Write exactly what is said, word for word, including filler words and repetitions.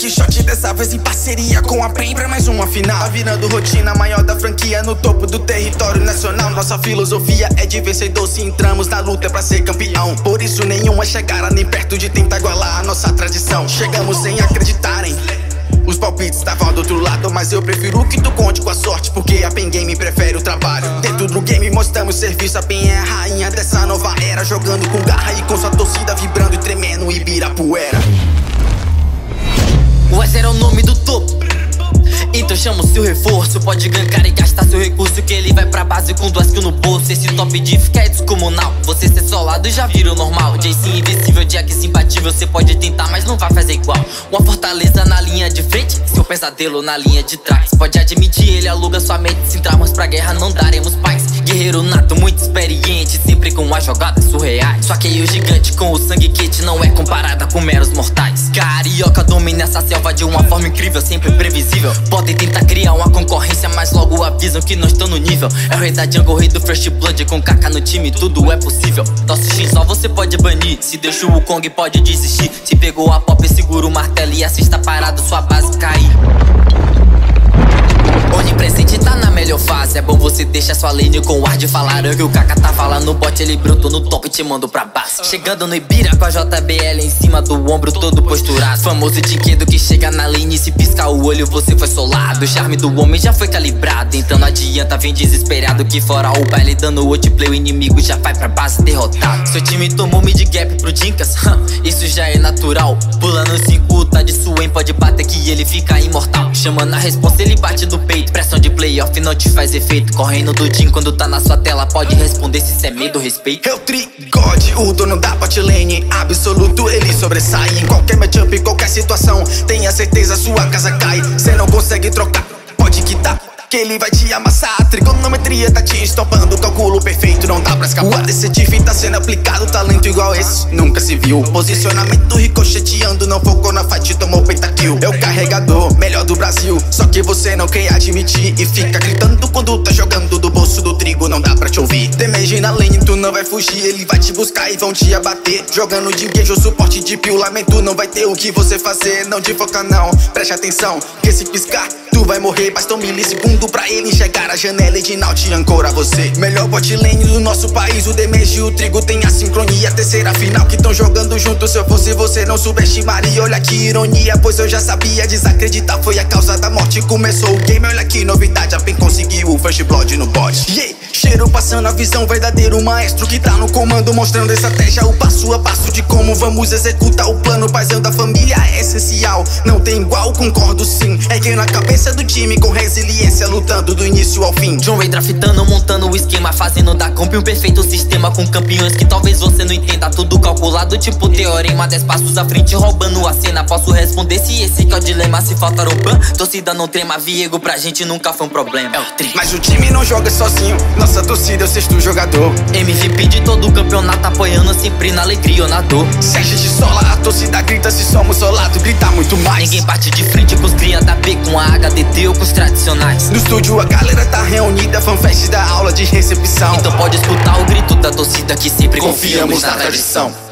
Hit shot dessa vez em parceria com a Prem pra mais uma final. Tá virando rotina maior da franquia no topo do território nacional. Nossa filosofia é de vencedor, se entramos na luta é pra ser campeão. Por isso nenhuma chegará nem perto de tentar igualar a nossa tradição. Chegamos sem acreditarem, os palpites estavam do outro lado, mas eu prefiro que tu conte com a sorte, porque a Pen Game prefere o trabalho. Dentro do game mostramos serviço, a Pen é a rainha dessa nova era, jogando com garra e com sua torcida vibrando e tremendo Ibirapuera. O Wes é o nome do topo, então chama o seu reforço. Pode gankar e gastar seu recurso, que ele vai pra base com duas kills no bolso. Esse top diff que é descomunal, você ser solado já vira o normal. Jace invencível, Jack imbatível, você pode tentar, mas não vai fazer igual. Uma fortaleza na linha de frente, seu pesadelo na linha de trás. Pode admitir, ele aluga sua mente, se entrarmos pra guerra não daremos paz. Guerreiro nato, muito experiente, sempre com as jogadas surreais. Só que o gigante com o sangue quente não é comparada com meros mortais. Carioca domina essa selva de uma forma incrível, sempre previsível. Podem tentar criar uma concorrência, mas logo avisam que não estão no nível. É o rei da jungle, o rei do First Blood, com Kaka no time, tudo é possível. Nosso X só você pode banir, se deixou o Kong pode desistir. Se pegou a pop, segura o martelo e assista parado sua base cair. Onipresente tá na melhor fase, é bom você deixar sua lane com o ar de falar. Que o Kaka tá falando no bot, ele brotou no top e te mando pra base. Chegando no Ibira com a J B L em cima do ombro, todo posturado. Famoso dinquedo que chega na lane e se piscar o olho você foi solado. O charme do homem já foi calibrado, então não adianta, vem desesperado. Que fora o baile dando outplay, o inimigo já vai pra base derrotado. Seu time tomou mid gap pro Dinkas, isso já é natural. Pulando cinco, tá de Swain, pode bater que ele fica imortal. Chamando a responsa, ele bate do peito. Pressão de playoff não te faz efeito. Correndo do Jin quando tá na sua tela, pode responder se cê é medo, respeito. É o Trigode, o dono da bot lane absoluto, ele sobressai em qualquer matchup, em qualquer situação. Tenha certeza, sua casa cai. Cê não consegue trocar, pode quitar, que ele vai te amassar. A trigonometria tá te estopando, o cálculo perfeito não dá pra escapar. O A D C Tiff tá sendo aplicado, talento igual esse nunca se viu. Posicionamento ricocheteando, não focou na fight, tomou pentakill. É o carregador, melhor do Brasil, só que você não quer admitir e fica gritando quando tá jogando do bolso do trigo, não dá pra te ouvir. Damage na lane, tu não vai fugir, ele vai te buscar e vão te abater. Jogando de engage ou suporte de peel, lamento, não vai ter o que você fazer. Não te foca não, preste atenção, que se piscar tu vai morrer. Basta um milissegundo pra ele enxergar a janela e de Naut ancora você. Melhor bot lane do nosso país, o Damage e o Trigo tem a sincronia. Terceira final que tão jogando junto, se eu fosse você não subestimaria. Olha que ironia, pois eu já sabia, desacreditar foi a causa da morte. Começou o game, olha que novidade, a Pen conseguiu o First Blood no bot. Yeah! Cheiro passando a visão, verdadeiro maestro que tá no comando, mostrando estratégia, o passo a passo de como vamos executar o plano. Paizão da família é essencial, não tem igual, concordo sim. É quem na cabeça do time com resiliência, lutando do início ao fim. John Ray draftando, montando o esquema, fazendo da comp um perfeito sistema, com campeões que talvez você não entenda. Tudo calculado tipo teorema, dez passos à frente roubando a cena. Posso responder se esse que é o dilema, se faltar um ban, torcida não trema. Viego pra gente nunca foi um problema. É o tri. Mas o time não joga sozinho, nossa torcida é o sexto jogador. M V P de todo o campeonato, apoiando sempre na alegria ou na dor. Se a gente sola, a torcida grita, se somos solados, grita muito mais. Ninguém bate de frente com os cria da B, com a H D T ou com os tradicionais. No estúdio a galera tá reunida, fanfest da aula de recepção. Então pode escutar o grito da torcida que sempre confiamos na tradição.